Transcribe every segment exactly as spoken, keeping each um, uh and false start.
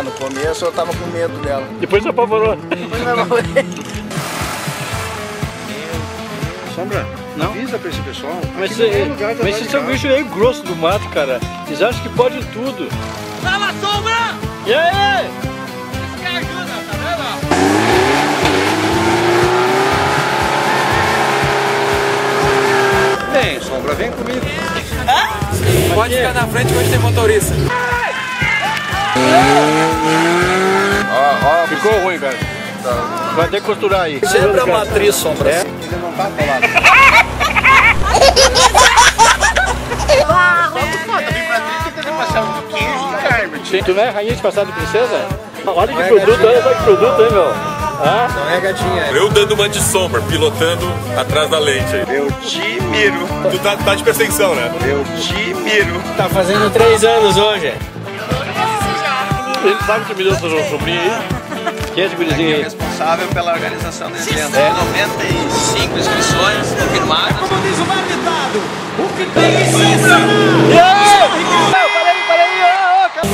No começo eu tava com medo dela. Depois você apavorou. Depois eu apavorei. Sombra, não avisa pra esse pessoal. Mas Aqui não é esse, lugar de mas andar esse de é um carro. bicho meio grosso do mato, cara. Eles acham que pode tudo. Fala, Sombra! E aí? Esse cara ajuda, tá vendo? Vem, Sombra, vem comigo. Pode ficar na frente que hoje tem motorista. Ó, ó, ficou ruim, cara. Vai ter que costurar aí. Sempre é uma atriz, Sombra. É? Ele não tá colado. Tu não é rainha de passado de princesa? Olha que produto, olha só que produto, hein, meu? Ah? Não é gatinha. Eu dando uma de sombra, pilotando atrás da lente aí. Eu te miro. Tu tá, tá de perseguição, né? Eu te miro. Tá fazendo três anos hoje. Ele sabe que me deu essa sobrinha aí? Quem é esse gurizinho aí? Responsável pela organização desse evento. É. noventa e cinco inscrições confirmadas. Como diz o mar ditado, o que tem em Sombra! E aí? Para aí, para aí, ó, ó, cara.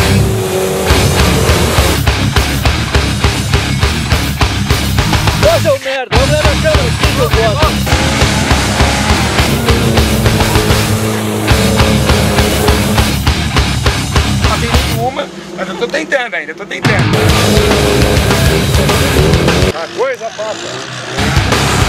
Ô, seu merda, vamos levar a câmera aqui, seu bosta. Não tem nenhuma, mas eu tô tentando ainda, tô tentando. A coisa passa.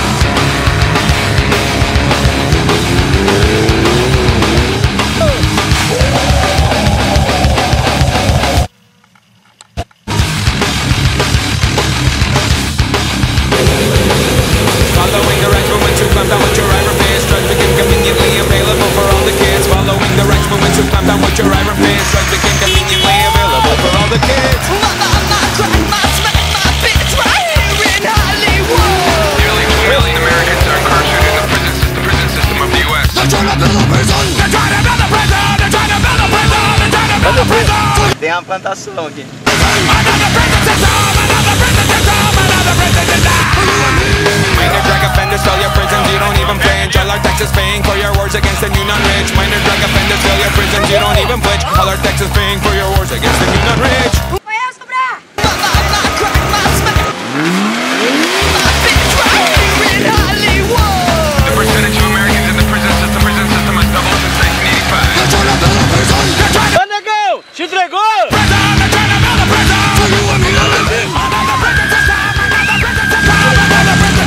Following the right movement to climb down with your iron fist. Drugs became conveniently available for all the kids. Following the right movement to climb down with your iron fist. Drugs became conveniently available for all the kids. Nearly two million Americans are incarcerated in the prison system, prison system of the U S They're trying to build a prison. They're trying to build a prison. They're trying to build a prison. They're trying to build a prison. Tem uma plantação aqui. Another prison system. Another prison system. Another prison system. Minor drug offenders fill your prisons, you don't even flinch. All our taxes paying for your wars against the new non-rich. Minor drug offenders fill your prisons, you don't even flinch. All our taxes paying for your wars against the new non-rich. The percentage of Americans in the prison system, prison system has doubled since nineteen eighty-five. They're trying to build a prison. They're trying to Ô, negão, te entregou? prison. They're trying to build a prison. For you and me to live in. Another prison system. Another prison system. Another prison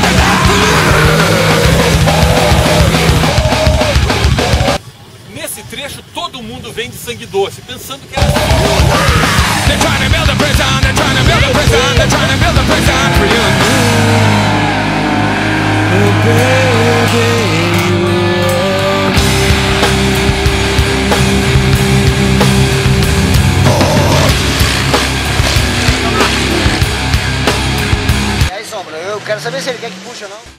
system. Nesse trecho, todo mundo vem de sangue doce, pensando que era They're trying to build a prison. They're trying to build a prison. They're trying to build a prison for you and me. E aí, Sombra, eu quero saber se ele quer que puxe ou não.